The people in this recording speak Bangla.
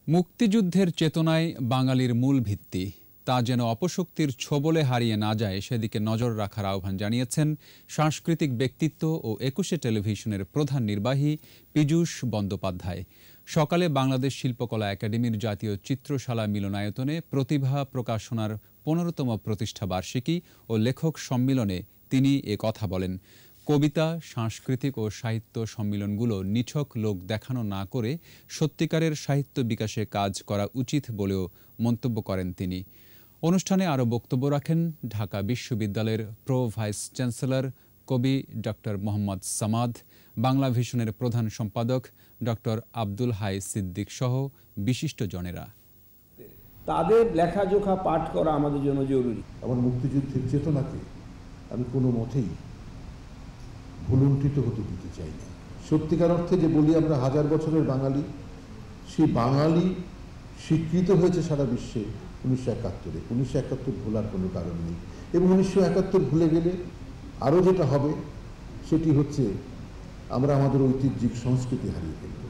মুক্তিযুদ্ধের চেতনায় বাঙালির মূল ভিত্তি, তা যেন অপশক্তির ছোবলে হারিয়ে না যায় সেদিকে নজর রাখার আহ্বান জানিয়েছেন সাংস্কৃতিক ব্যক্তিত্ব ও একুশে টেলিভিশনের প্রধান নির্বাহী পীযূষ বন্দ্যোপাধ্যায়। সকালে বাংলাদেশ শিল্পকলা একাডেমির জাতীয় চিত্রশালা মিলনায়তনে প্রতিভা প্রকাশনার ১৫তম প্রতিষ্ঠা বার্ষিকী ও লেখক সম্মিলনে তিনি এ কথা বলেন। কবিতা, সাংস্কৃতিক ও সাহিত্য সম্মিলনগুলো নিছক লোক দেখানো না করে সত্যিকারের সাহিত্য বিকাশে কাজ করা উচিত বলেও মন্তব্য করেন তিনি। অনুষ্ঠানে আরও বক্তব্য রাখেন ঢাকা বিশ্ববিদ্যালয়ের প্রো ভাইস চ্যান্সেলর কবি ডক্টর মোহাম্মদ সামাদ, বাংলা ভিশনের প্রধান সম্পাদক ডক্টর আব্দুল হাই সিদ্দিক সহ বিশিষ্টজনেরা। তাদের লেখাজোখা পাঠ করা আমাদের জন্য জরুরি। আমার মুক্তিযুদ্ধের চেতনাকে আমি কোনো মতেই ভুলুণ্ঠিত হতে দিতে চাই না। সত্যিকার অর্থে যে বলি আমরা হাজার বছরের বাঙালি, সেই বাঙালি স্বীকৃত হয়েছে সারা বিশ্বে ১৯৭১-এ। ১৯৭১ ভোলার কোনো কারণ নেই, এবং ১৯৭১ ভুলে গেলে আরও যেটা হবে সেটি হচ্ছে আমরা আমাদের ঐতিহ্যিক সংস্কৃতি হারিয়ে ফেলব।